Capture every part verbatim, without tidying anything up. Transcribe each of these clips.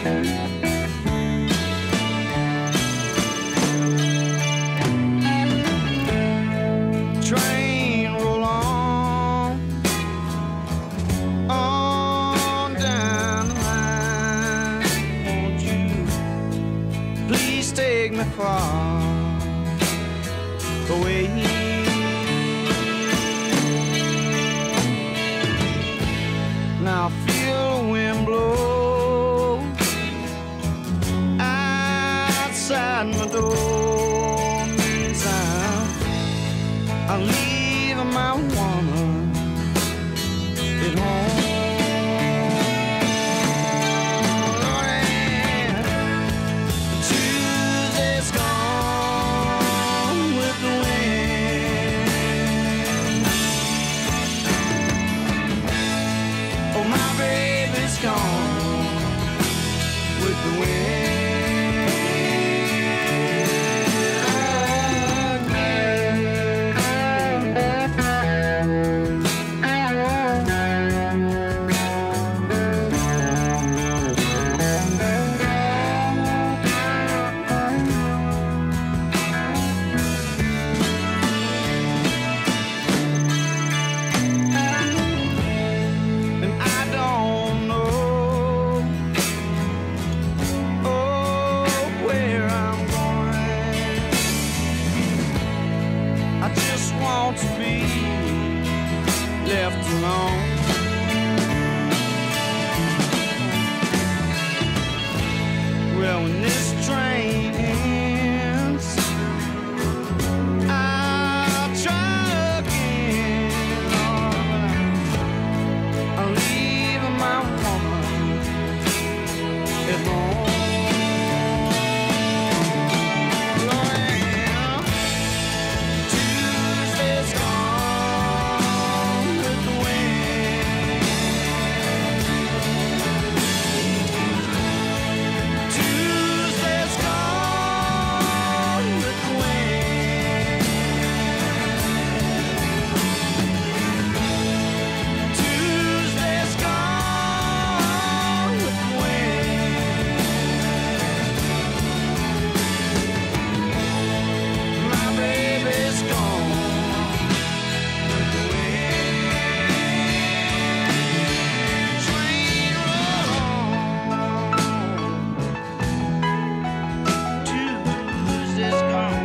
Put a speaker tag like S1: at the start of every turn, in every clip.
S1: Train roll on, on down the line. Won't you please take me far away? Now I feel the wind blow outside my door. Means I'm, I'm leaving my woman at home. Lord, and Tuesday's gone with the wind. Oh, my baby's gone with the wind. And I don't know, oh, where I'm going. I just want to be left alone. Well, when this train ends, I'll try again. Oh, I'm leaving my woman at home. Lord, yeah. Tuesday's gone with the wind. Tuesday's gone with the wind. Tuesday's gone with the wind. My baby's gone with the wind. Train roll on. Tuesday's gone.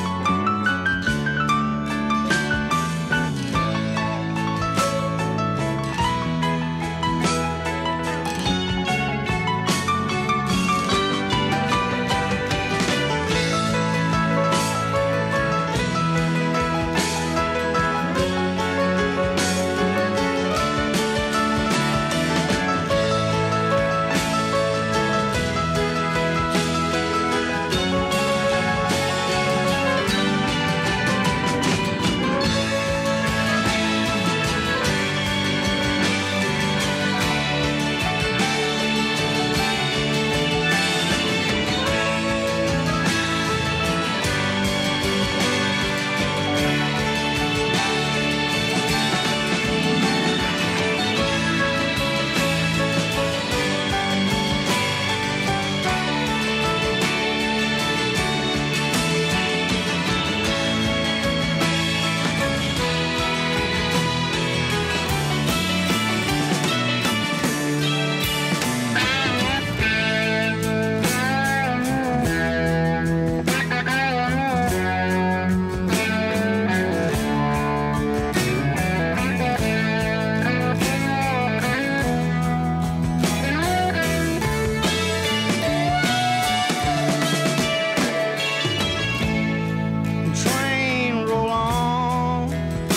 S1: Train roll on,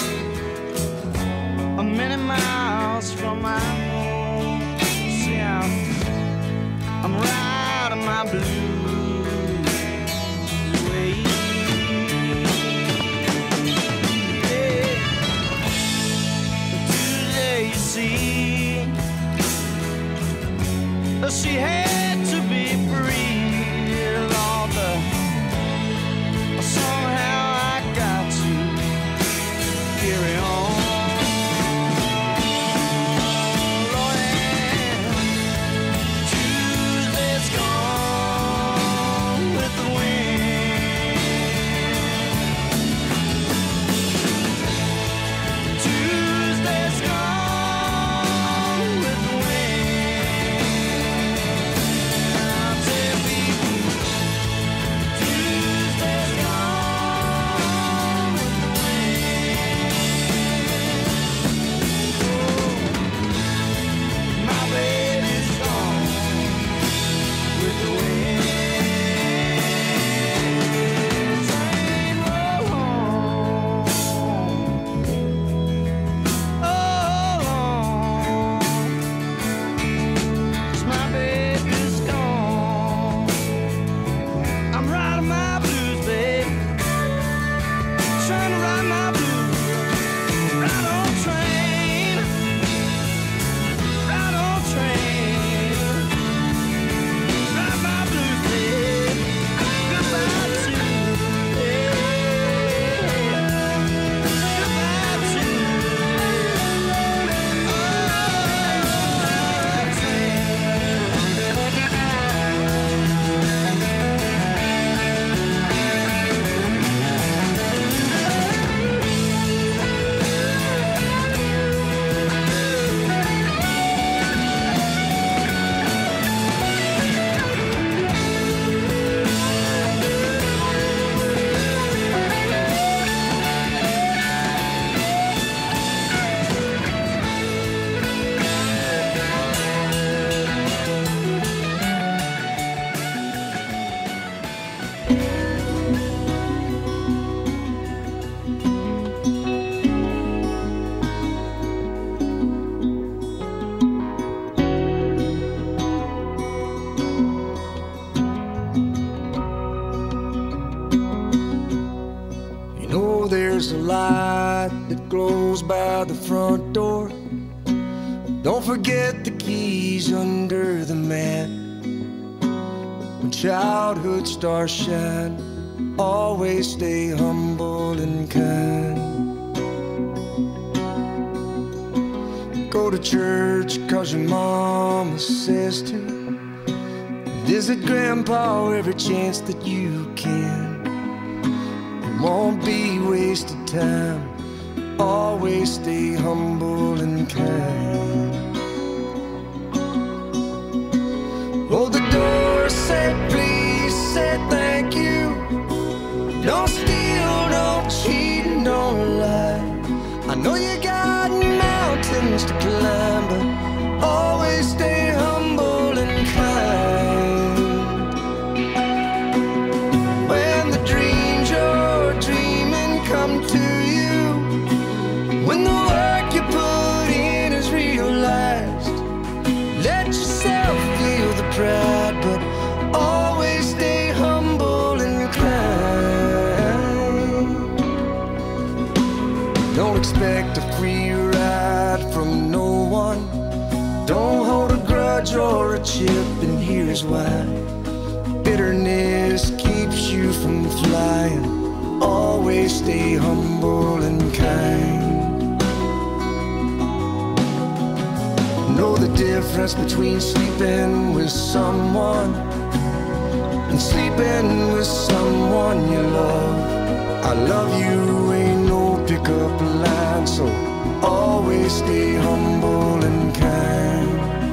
S1: a many miles from my home. See, I'm, I'm riding my blues away. Yeah. Tuesday, you see, she had to be free. Lord, uh, somehow I got to carry on. Lord, and Tuesday
S2: there's a light that glows by the front door. Don't forget the keys under the mat. When childhood stars shine, always stay humble and kind. Go to church cause your mama says to. Visit grandpa every chance that you can. It won't be wasted time. Always stay humble and kind. Hold the door, say please, say thank you. Don't steal, don't cheat, and don't lie. I know you got mountains to climb, but always stay humble and kind. When the dreams you're dreaming come to you, when the work you put in is realized, let yourself feel the pride, but always stay humble and kind. Don't expect a free ride from no one. Don't hold a grudge or a chip, and here's why. Bitterness keeps you from flying. Always stay humble and kind. Know the difference between sleeping with someone and sleeping with someone you love. I love you ain't no pickup line, so always stay humble and kind.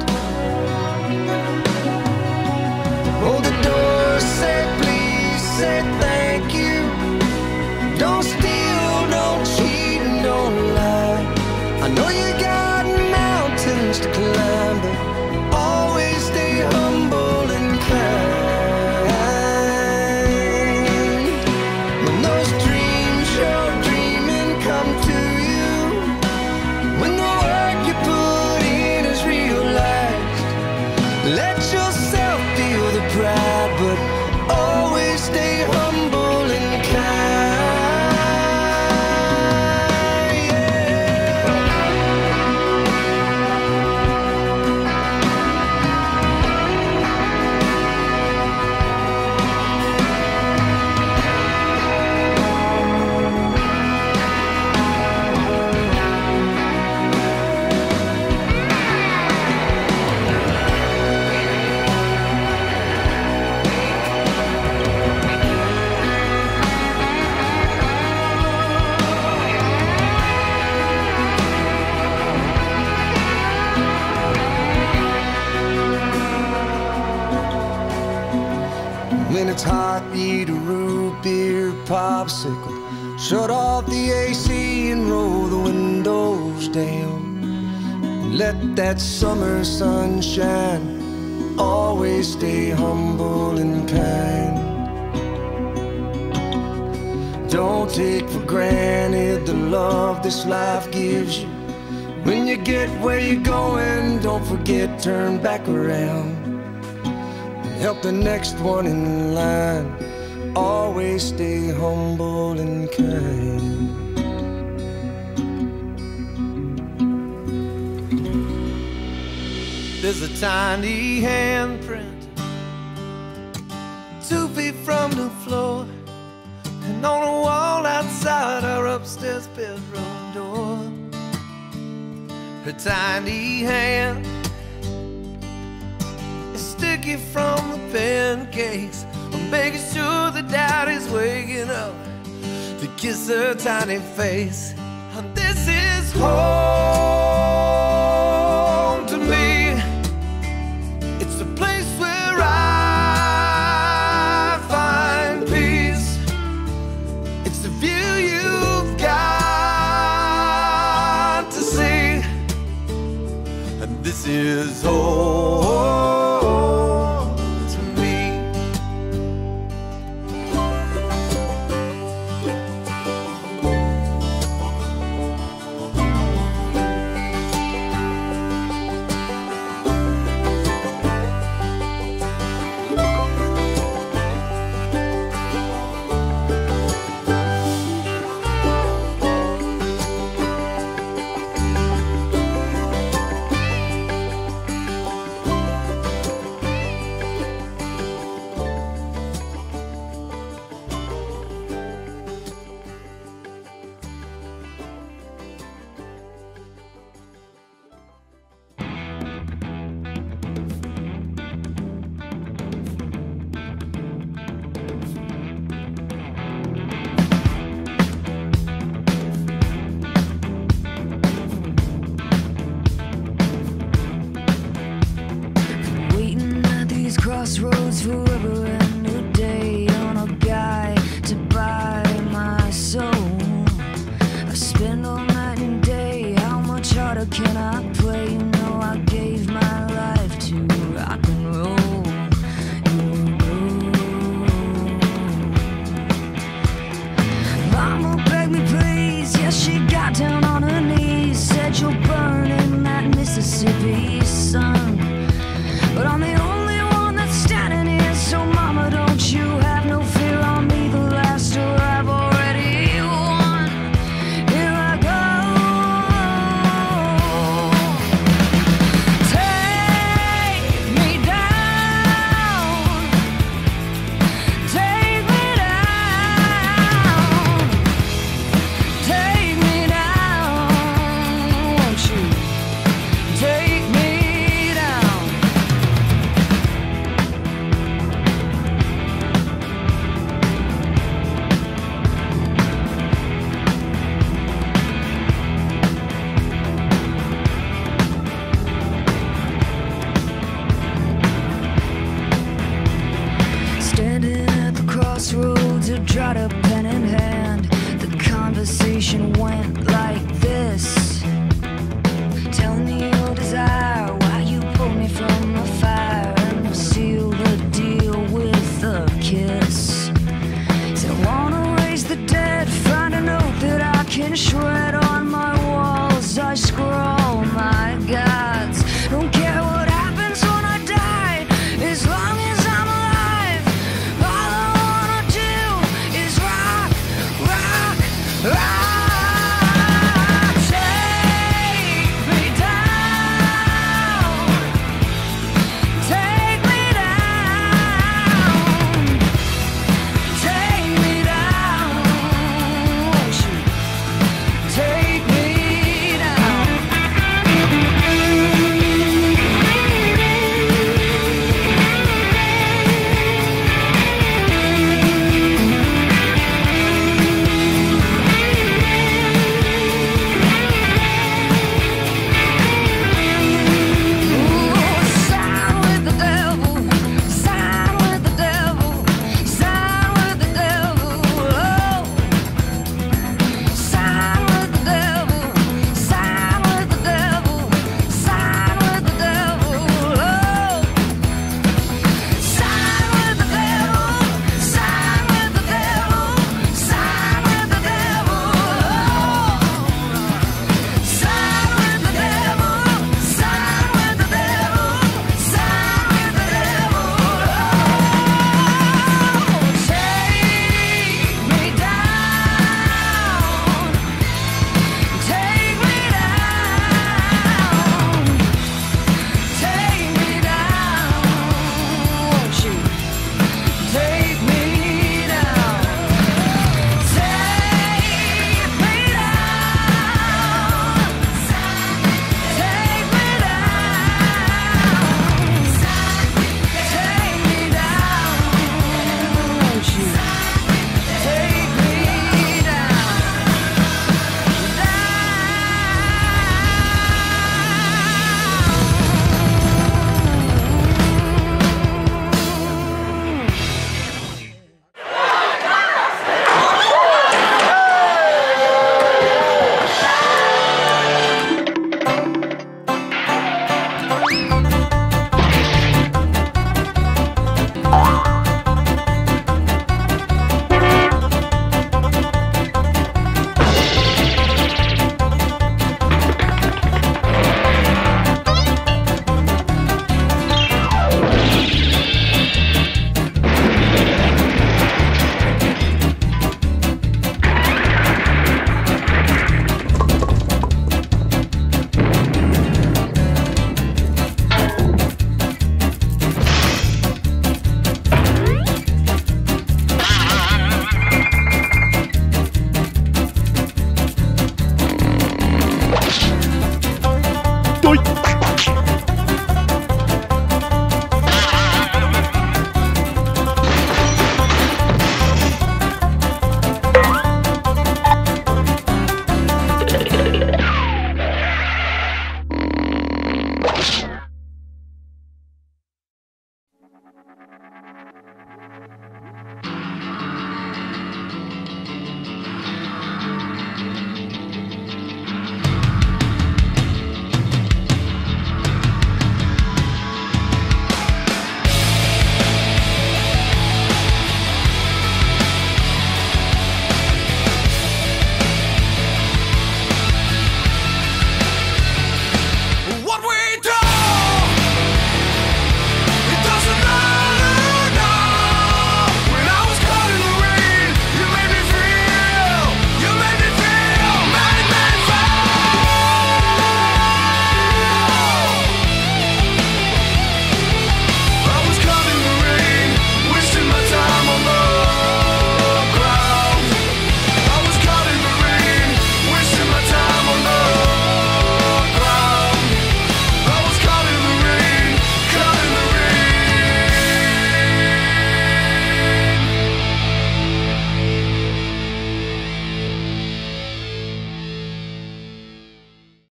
S2: Hold the door, say please, say thank you. Don't steal, don't cheat, and don't lie. I know you got mountains to climb, but always stay humble and kind. When those dreams you're dreaming come to you, when the work you put in is realized, let yourself feel the pride, but always stay humble and kind. When it's hot, eat a root beer popsicle. Shut off the A C and roll the windows down. Let that summer sun shine. Always stay humble and kind. Don't take for granted the love this life gives you. When you get where you're going, don't forget, turn back around. Help the next one in line. Always stay humble and kind.
S1: There's a tiny handprint two feet from the floor, and on a wall outside our upstairs bedroom door. Her tiny hand sticky from the pancakes. I'm making sure that Daddy's waking up to kiss her tiny face. And this is home to me. It's the place where I find peace. It's the view you've got to see. And this is home.
S3: was forever a new day on a guy to buy my soul. I spend all night and day, how much harder can I play? You know I gave my life to rock and roll. Mama begged me please, yes she got down on her knees, said you'll burn in that Mississippi sun. But I'm the only one that's standing here, so mama don't you have no fear on me, the last or I've already won. Here I go. Take me down, take me down, take me down, won't you take me down. Standing at the crossroads, I try to